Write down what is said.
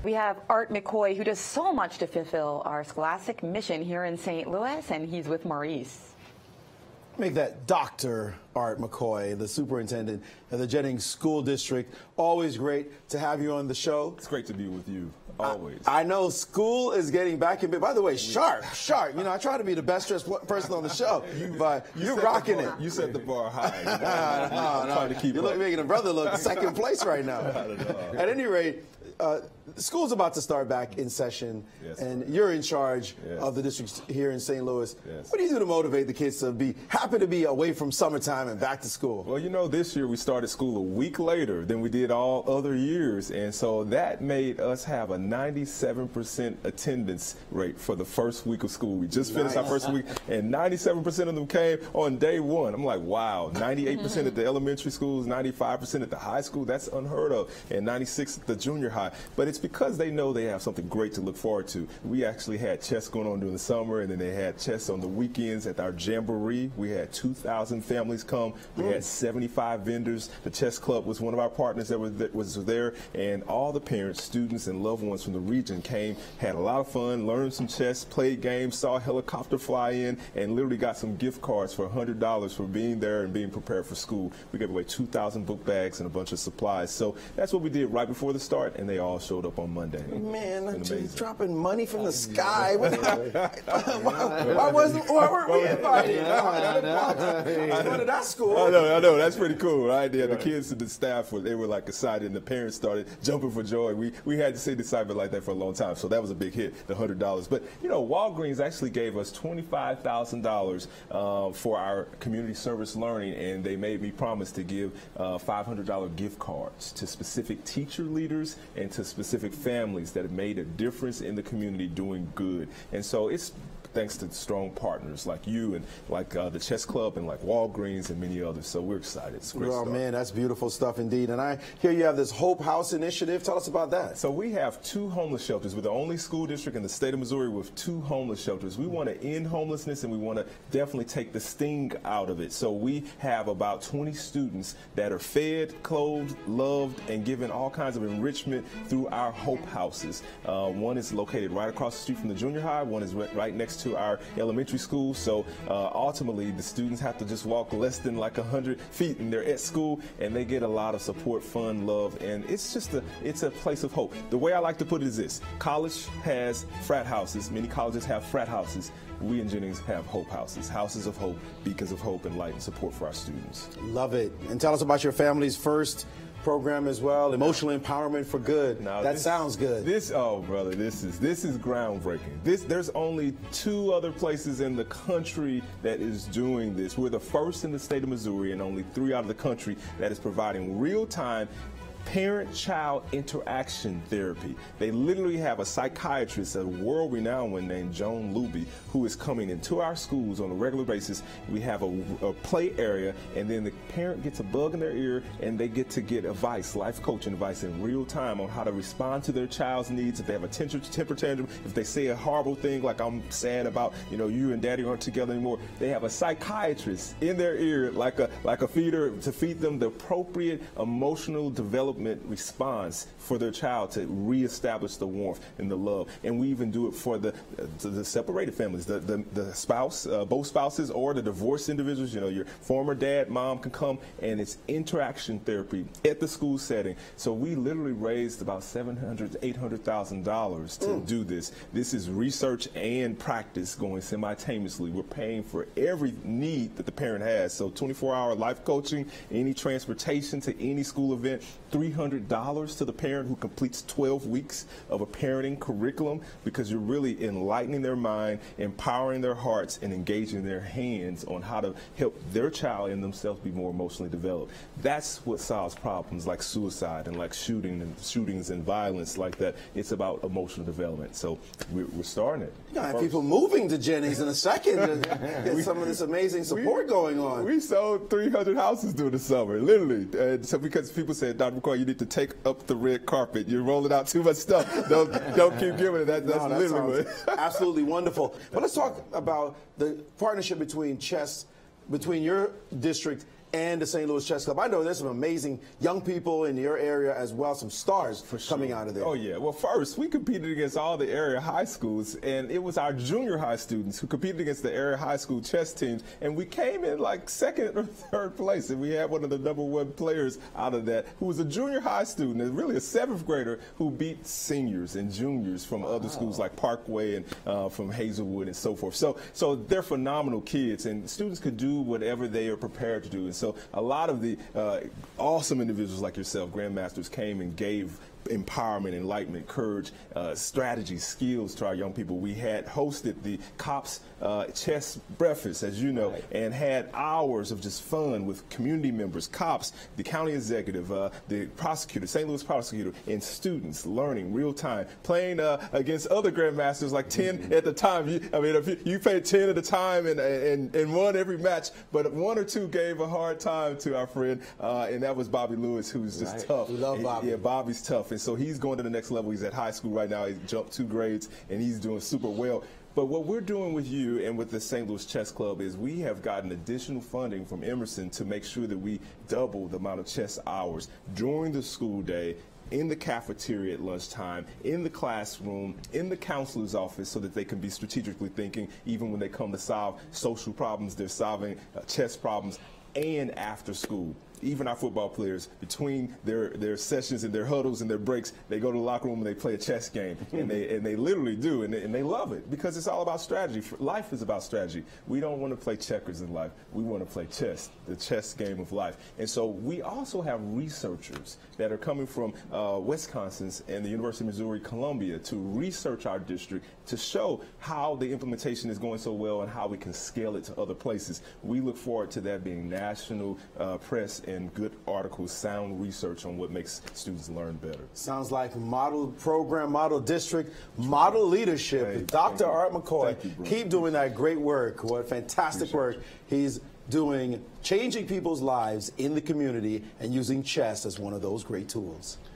We have Art McCoy, who does so much to fulfill our scholastic mission here in St. Louis, and he's with Maurice. Make that Dr. Art McCoy, the superintendent of the Jennings School District. Always great to have you on the show. It's great to be with you, always. I know school is getting back in bed. By the way, sharp. You know, I try to be the best dressed person on the show, but you're rocking it. You set the bar high. No. Trying to keep you're making a brother look second place right now. At any rate, school's about to start back in session, and you're in charge of the district here in St. Louis. What do you do to motivate the kids to be happy to be away from summertime and back to school? Well, you know, this year we started school a week later than we did all other years, and so that made us have a 97% attendance rate for the first week of school. We just finished our first week, and 97% of them came on day one. I'm like, wow, 98% at the elementary schools, 95% at the high school. That's unheard of, and 96% at the junior high. But it's because they know they have something great to look forward to. We actually had chess going on during the summer, and then they had chess on the weekends at our jamboree. We had 2,000 families come. We had 75 vendors. The chess club was one of our partners that was there, and all the parents, students, and loved ones from the region came, had a lot of fun, learned some chess, played games, saw a helicopter fly in, and literally got some gift cards for $100 for being there and being prepared for school. We gave away 2,000 book bags and a bunch of supplies. So that's what we did right before the start, and they all showed up on Monday. Man, dropping money from the sky. Why weren't we invited? Go to that school. I know. That's pretty cool, right? The kids and the staff they were like excited, and the parents started jumping for joy. We had to see the excitement like that for a long time, so that was a big hit, the $100. But you know, Walgreens actually gave us $25,000 for our community service learning, and they made me promise to give $500 gift cards to specific teacher leaders and to specific families that have made a difference in the community doing good. And so it's thanks to strong partners like you and like the Chess Club and like Walgreens and many others. So we're excited. It's great stuff. Man, that's beautiful stuff indeed. And I hear you have this Hope House initiative. Tell us about that. So we have 2 homeless shelters. We're the only school district in the state of Missouri with 2 homeless shelters. We want to end homelessness, and we want to definitely take the sting out of it. So we have about 20 students that are fed, clothed, loved, and given all kinds of enrichment through our Hope Houses. One is located right across the street from the junior high. One is right next to our elementary school. So ultimately, the students have to just walk less than like 100 feet, and they're at school, and they get a lot of support, fun, love, and it's just it's a place of hope. The way I like to put it is this: college has frat houses. Many colleges have frat houses. We in Jennings have Hope Houses, houses of hope, beacons of hope and light and support for our students. Love it. And tell us about your family's first program as well, emotional empowerment for good. Now, that sounds good. Oh brother, this is groundbreaking. There's only 2 other places in the country that is doing this. We're the first in the state of Missouri, and only 3 out of the country that is providing real-time parent-child interaction therapy. They literally have a psychiatrist, a world-renowned one named Joan Luby, who is coming into our schools on a regular basis. We have a play area, and then the parent gets a bug in their ear, and they get advice, life coaching advice in real time on how to respond to their child's needs. If they have a temper tantrum, if they say a horrible thing like I'm sad about, you and daddy aren't together anymore, they have a psychiatrist in their ear like a feeder to feed them the appropriate emotional development response for their child to reestablish the warmth and the love. And we even do it for the separated families, the spouse, both spouses, or the divorced individuals. Your former dad, mom can come, and it's interaction therapy at the school setting. So we literally raised about $700,000 to $800,000 to do this. This is research and practice going simultaneously. We're paying for every need that the parent has. So 24-hour life coaching, any transportation to any school event, $300 to the parent who completes 12 weeks of a parenting curriculum, because you're really enlightening their mind, empowering their hearts, and engaging their hands on how to help their child and themselves be more emotionally developed. That's what solves problems like suicide and like shootings and violence like that. It's about emotional development. So we're starting it. You're going to have people moving to Jennings in a second to get some of this amazing support going on. We sold 300 houses during the summer, literally. So because people said, Dr. McCoy, you need to take up the red carpet. You're rolling out too much stuff. Don't keep giving it. That's literally what. Absolutely wonderful. But let's talk about the partnership between your district and the St. Louis Chess Club. I know there's some amazing young people in your area as well, some stars coming out of there. Oh, yeah. Well, first, we competed against all the area high schools, and it was our junior high students who competed against the area high school chess teams, and we came in like second or third place, and we had one of the #1 players out of that who was a junior high student, and really a 7th grader who beat seniors and juniors from other schools like Parkway and from Hazelwood and so forth. So they're phenomenal kids, and students could do whatever they are prepared to do. And so a lot of the awesome individuals like yourself, Grandmasters, came and gave empowerment, enlightenment, courage, strategy, skills to our young people. We had hosted the COPS chess breakfast, as you know, and had hours of just fun with community members, COPS, the county executive, the prosecutor, St. Louis prosecutor, and students learning real time, playing against other Grandmasters, like 10 at the time. If you played 10 at a time and won every match, but 1 or 2 gave a hard time to our friend, and that was Bobby Lewis, who's just tough. We love Bobby. Yeah, Bobby's tough. And so he's going to the next level. He's at high school right now. He's jumped 2 grades, and he's doing super well. But what we're doing with you and with the St. Louis Chess Club is we have gotten additional funding from Emerson to make sure that we double the amount of chess hours during the school day, in the cafeteria at lunchtime, in the classroom, in the counselor's office, so that they can be strategically thinking even when they come to solve social problems, they're solving chess problems, and after school. Even our football players, between their sessions and their huddles and their breaks, they go to the locker room and they play a chess game, and they literally do, and they love it because it's all about strategy. Life is about strategy. We don't want to play checkers in life. We want to play chess, the chess game of life. And so we also have researchers that are coming from Wisconsin and the University of Missouri Columbia to research our district to show how the implementation is going so well and how we can scale it to other places. We look forward to that being national press and good articles, sound research on what makes students learn better. Sounds like model program, model district, model leadership. Hey, Dr. Art McCoy, bro. keep doing that great work. What fantastic work he's doing, changing people's lives in the community and using chess as one of those great tools.